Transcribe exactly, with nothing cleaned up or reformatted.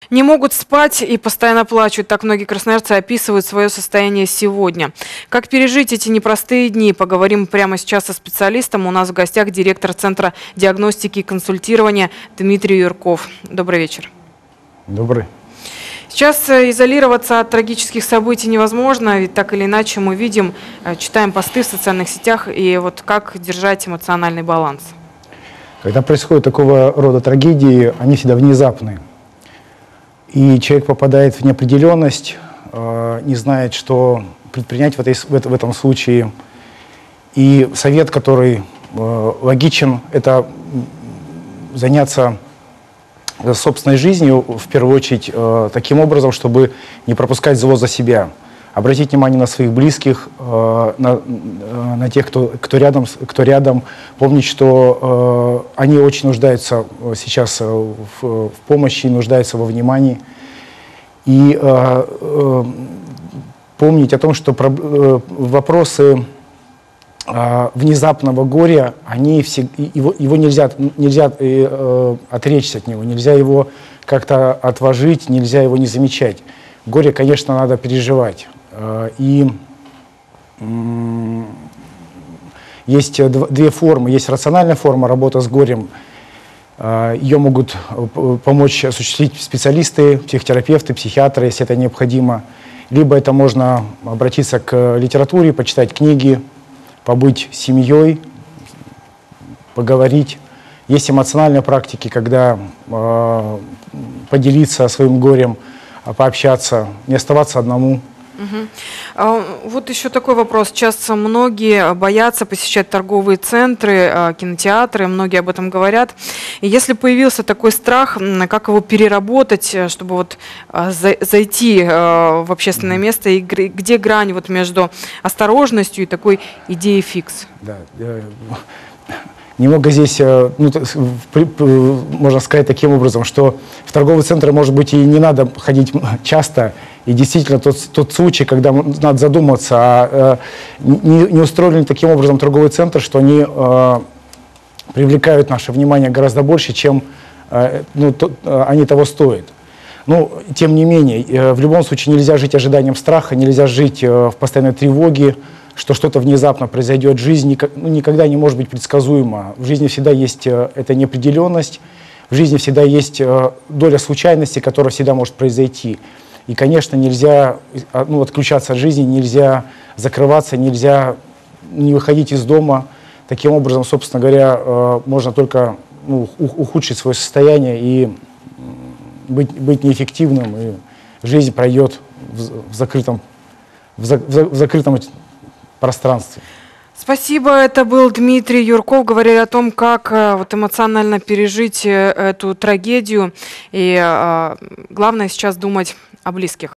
Не могут спать и постоянно плачут. Так многие красноярцы описывают свое состояние сегодня. Как пережить эти непростые дни? Поговорим прямо сейчас со специалистом. У нас в гостях директор Центра диагностики и консультирования Дмитрий Юрков. Добрый вечер. Добрый. Сейчас изолироваться от трагических событий невозможно, ведь так или иначе мы видим, читаем посты в социальных сетях, и вот как держать эмоциональный баланс? Когда происходит такого рода трагедии, они всегда внезапны. И человек попадает в неопределенность, э, не знает, что предпринять в, этой, в, в этом случае. И совет, который э, логичен, это заняться собственной жизнью, в первую очередь, э, таким образом, чтобы не пропускать зло за себя. Обратить внимание на своих близких, э, на, э, на тех, кто, кто, рядом, кто рядом. Помнить, что э, они очень нуждаются сейчас в, в помощи, нуждаются во внимании. И э, э, помнить о том, что про, э, вопросы э, внезапного горя, они все, его, его нельзя, нельзя э, отречься от него, нельзя его как-то отложить, нельзя его не замечать. Горе, конечно, надо переживать. И есть две формы. Есть рациональная форма работы с горем. Ее могут помочь осуществить специалисты, психотерапевты, психиатры, если это необходимо. Либо это можно обратиться к литературе, почитать книги, побыть с семьей, поговорить. Есть эмоциональные практики, когда поделиться своим горем, пообщаться, не оставаться одному. Угу. Вот еще такой вопрос. Сейчас многие боятся посещать торговые центры, кинотеатры, многие об этом говорят. И если появился такой страх, как его переработать, чтобы вот зайти в общественное место, и где грань вот между осторожностью и такой идеей фикс? Да. Немного здесь, ну, можно сказать таким образом, что в торговые центры, может быть, и не надо ходить часто. И действительно тот, тот случай, когда надо задуматься, а не, не устроены таким образом торговый центр, что они э, привлекают наше внимание гораздо больше, чем э, ну, то, они того стоят. Но, тем не менее, э, в любом случае нельзя жить ожиданием страха, нельзя жить э, в постоянной тревоге, что что-то внезапно произойдет. Жизнь ну, никогда не может быть предсказуема. В жизни всегда есть э, эта неопределенность, в жизни всегда есть э, доля случайности, которая всегда может произойти. И, конечно, нельзя ну, отключаться от жизни, нельзя закрываться, нельзя не выходить из дома. Таким образом, собственно говоря, э, можно только ну, ухудшить свое состояние и быть, быть неэффективным, и жизнь пройдет в, в, закрытом, в, за, в закрытом пространстве. Спасибо. Это был Дмитрий Юрков. Говорили о том, как вот, эмоционально пережить эту трагедию. И э, главное сейчас думать о близких.